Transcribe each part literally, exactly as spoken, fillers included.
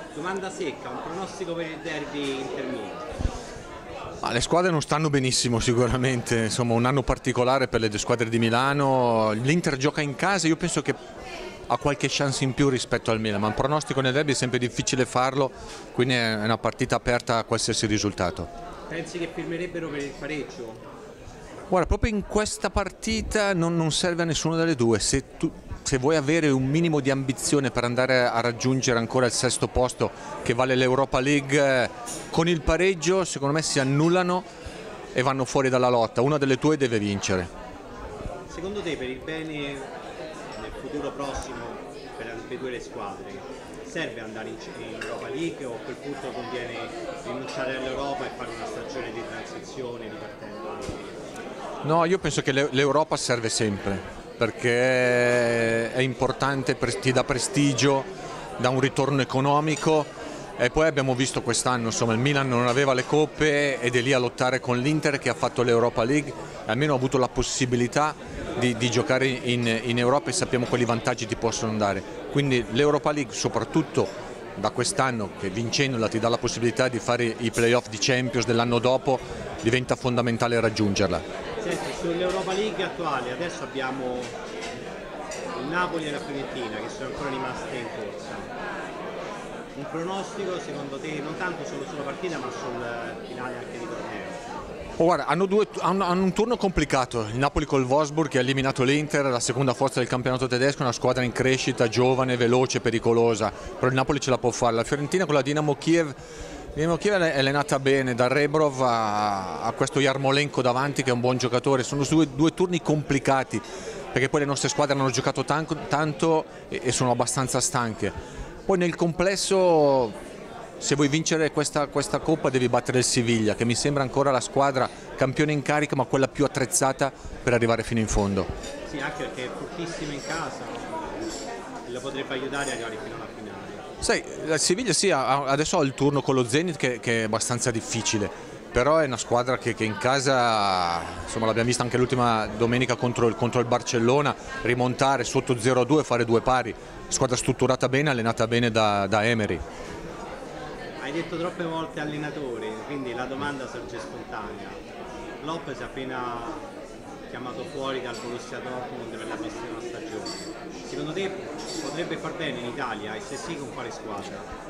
Domanda secca, un pronostico per il derby Inter-Milan? Ah, le squadre non stanno benissimo sicuramente, insomma un anno particolare per le due squadre di Milano, l'Inter gioca in casa, io penso che ha qualche chance in più rispetto al Milan, ma un pronostico nel derby è sempre difficile farlo, quindi è una partita aperta a qualsiasi risultato. Pensi che firmerebbero per il pareggio? Guarda, proprio in questa partita non, non serve a nessuna delle due, se, tu, se vuoi avere un minimo di ambizione per andare a raggiungere ancora il sesto posto che vale l'Europa League, con il pareggio secondo me si annullano e vanno fuori dalla lotta, una delle due deve vincere. Secondo te per il bene nel futuro prossimo per ambedue le squadre serve andare in, in Europa League o a quel punto conviene rinunciare all'Europa e fare una stagione di transizione ripartendo? No, io penso che l'Europa serve sempre perché è importante, ti dà prestigio, dà un ritorno economico e poi abbiamo visto quest'anno, insomma il Milan non aveva le coppe ed è lì a lottare con l'Inter che ha fatto l'Europa League e almeno ha avuto la possibilità di, di giocare in, in Europa e sappiamo quali vantaggi ti possono dare. Quindi l'Europa League soprattutto da quest'anno che vincendola ti dà la possibilità di fare i playoff di Champions dell'anno dopo, diventa fondamentale raggiungerla. Senti, sull'Europa League attuale adesso abbiamo il Napoli e la Fiorentina che sono ancora rimaste in corsa. Un pronostico secondo te non tanto solo sulla partita ma sul finale anche di torneo? Oh, guarda, hanno, due, hanno, hanno un turno complicato, il Napoli col Wolfsburg che ha eliminato l'Inter, la seconda forza del campionato tedesco, una squadra in crescita, giovane, veloce, pericolosa, però il Napoli ce la può fare. La Fiorentina con la Dinamo Kiev, Dinamo Kiev è allenata bene, da Rebrov a, a questo Yarmolenko davanti che è un buon giocatore, sono due, due turni complicati perché poi le nostre squadre hanno giocato tanto, tanto e, e sono abbastanza stanche. Poi nel complesso se vuoi vincere questa, questa Coppa devi battere il Siviglia che mi sembra ancora la squadra campione in carica ma quella più attrezzata per arrivare fino in fondo. Sì, anche perché è fortissima in casa e lo potrebbe aiutare ad arrivare fino alla finale. Sai, la Siviglia sì, adesso ha il turno con lo Zenit che, che è abbastanza difficile, però è una squadra che, che in casa, insomma l'abbiamo vista anche l'ultima domenica contro il, contro il Barcellona, rimontare sotto zero a due e fare due pari, squadra strutturata bene, allenata bene da, da Emery. Hai detto troppe volte allenatore, quindi la domanda sorge spontanea. Lopez è appena chiamato fuori dal Borussia Dortmund per la prossima stagione. Secondo te potrebbe far bene in Italia e se sì con quale squadra?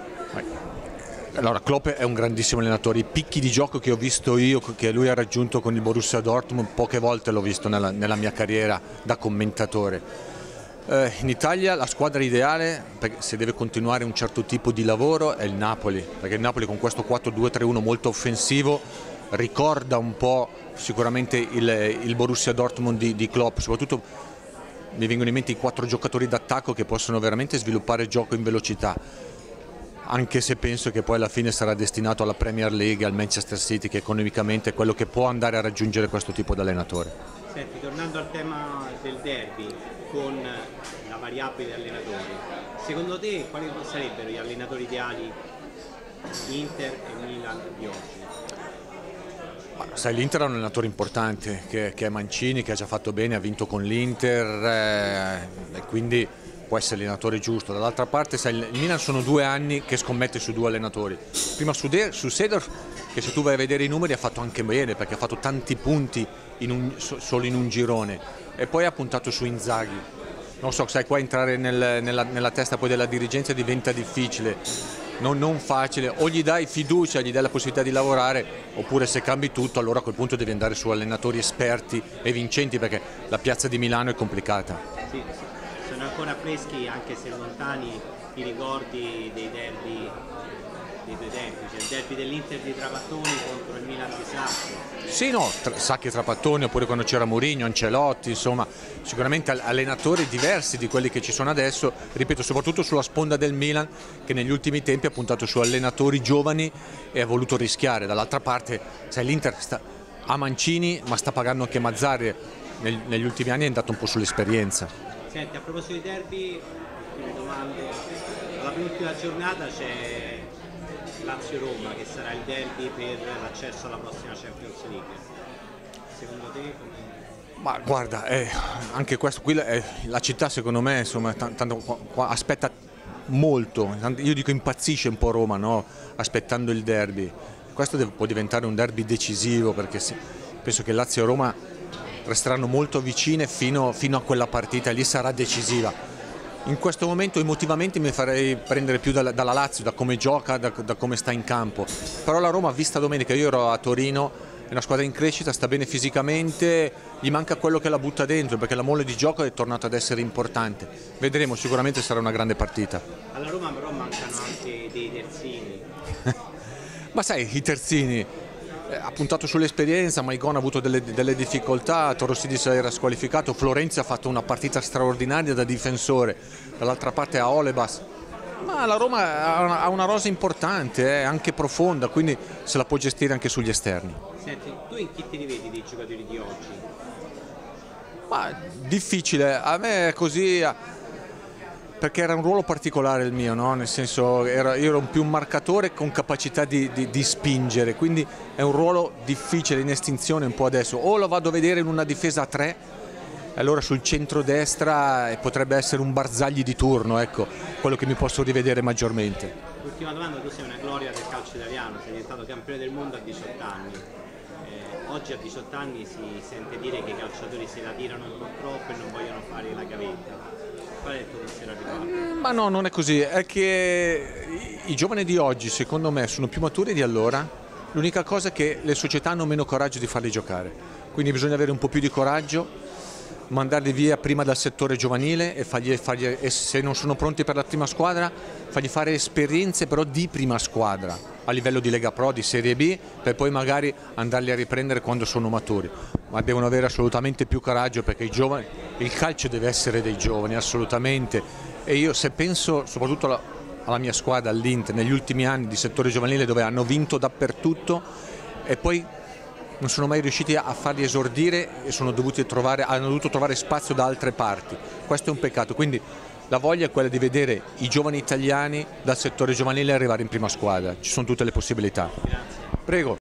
Allora Klopp è un grandissimo allenatore, i picchi di gioco che ho visto io, che lui ha raggiunto con il Borussia Dortmund, poche volte l'ho visto nella, nella mia carriera da commentatore. Eh, in Italia la squadra ideale, se deve continuare un certo tipo di lavoro, è il Napoli, perché il Napoli con questo quattro due tre uno molto offensivo ricorda un po' sicuramente il, il Borussia Dortmund di, di Klopp, soprattutto mi vengono in mente i quattro giocatori d'attacco che possono veramente sviluppare gioco in velocità, anche se penso che poi alla fine sarà destinato alla Premier League, al Manchester City che economicamente è quello che può andare a raggiungere questo tipo di allenatore. Senti, tornando al tema del derby con la variabile allenatori, secondo te quali sarebbero gli allenatori ideali Inter e Milan di oggi? Sai, l'Inter è un allenatore importante che, che è Mancini, che ha già fatto bene, ha vinto con l'Inter eh, e quindi può essere allenatore giusto. Dall'altra parte sai, il Milan sono due anni che scommette su due allenatori, prima su, De, su Seedorf che se tu vai a vedere i numeri ha fatto anche bene perché ha fatto tanti punti in un, solo in un girone e poi ha puntato su Inzaghi. Non so, sai, qua entrare nel, nella, nella testa poi della dirigenza diventa difficile. Non, non facile, o gli dai fiducia, gli dai la possibilità di lavorare, oppure se cambi tutto allora a quel punto devi andare su allenatori esperti e vincenti perché la piazza di Milano è complicata. Sì, sono ancora freschi anche se lontani i ricordi dei derby dei due tempi, cioè il derby dell'Inter di Trapattoni contro il Milan di Sacchi. Sì, no, tra, Sacchi e Trapattoni, oppure quando c'era Mourinho, Ancelotti, insomma, sicuramente allenatori diversi di quelli che ci sono adesso, ripeto, soprattutto sulla sponda del Milan, che negli ultimi tempi ha puntato su allenatori giovani e ha voluto rischiare. Dall'altra parte, sai, l'Inter ha Mancini, ma sta pagando anche Mazzarri, Neg negli ultimi anni è andato un po' sull'esperienza. Senti, a proposito di derby, ultime domande, alla penultima giornata c'è Lazio-Roma che sarà il derby per l'accesso alla prossima Champions League. Secondo te come... Ma guarda, eh, anche questo qui, eh, la città secondo me insomma, tanto, qua, aspetta molto, io dico impazzisce un po' Roma, no? Aspettando il derby. Questo deve, può diventare un derby decisivo, perché se, penso che Lazio e Roma resteranno molto vicine fino, fino a quella partita, lì sarà decisiva. In questo momento emotivamente mi farei prendere più dalla, dalla Lazio, da come gioca, da, da come sta in campo, però la Roma, vista domenica, io ero a Torino, è una squadra in crescita, sta bene fisicamente, gli manca quello che la butta dentro, perché la mole di gioco è tornata ad essere importante. Vedremo, sicuramente sarà una grande partita. Alla Roma però mancano anche dei terzini. Ma sai, i terzini, eh, ha puntato sull'esperienza, Maicon ha avuto delle, delle difficoltà, Torosidis era squalificato, Florenzi ha fatto una partita straordinaria da difensore, dall'altra parte a Olebas. Ma la Roma ha una, ha una rosa importante, eh, anche profonda, quindi se la può gestire anche sugli esterni. Senti, tu in chi ti rivedi dei giocatori di oggi? Ma difficile, a me è così, perché era un ruolo particolare il mio, no? Nel senso era, io ero più un marcatore con capacità di, di, di spingere, quindi è un ruolo difficile, in estinzione un po' adesso. O lo vado a vedere in una difesa a tre, allora sul centro-destra potrebbe essere un Barzagli di turno, ecco, quello che mi posso rivedere maggiormente. Ultima domanda, tu sei una gloria del calcio italiano, sei diventato campione del mondo a diciotto anni. Eh, oggi a diciotto anni si sente dire che i calciatori se la tirano un po' troppo e non vogliono fare la gavetta. Qual è il tuo pensiero a riguardo? Ma no, non è così, è che i, i giovani di oggi secondo me sono più maturi di allora, l'unica cosa è che le società hanno meno coraggio di farli giocare, quindi bisogna avere un po' più di coraggio, mandarli via prima dal settore giovanile e, fargli, fargli, e se non sono pronti per la prima squadra fargli fare esperienze però di prima squadra a livello di Lega Pro, di Serie B, per poi magari andarli a riprendere quando sono maturi, ma devono avere assolutamente più coraggio, perché i giovani, il calcio deve essere dei giovani assolutamente, e io se penso soprattutto alla, alla mia squadra, all'Inter, negli ultimi anni di settore giovanile dove hanno vinto dappertutto e poi non sono mai riusciti a farli esordire e sono dovuti trovare, hanno dovuto trovare spazio da altre parti. Questo è un peccato, quindi la voglia è quella di vedere i giovani italiani dal settore giovanile arrivare in prima squadra, ci sono tutte le possibilità. Grazie. Prego.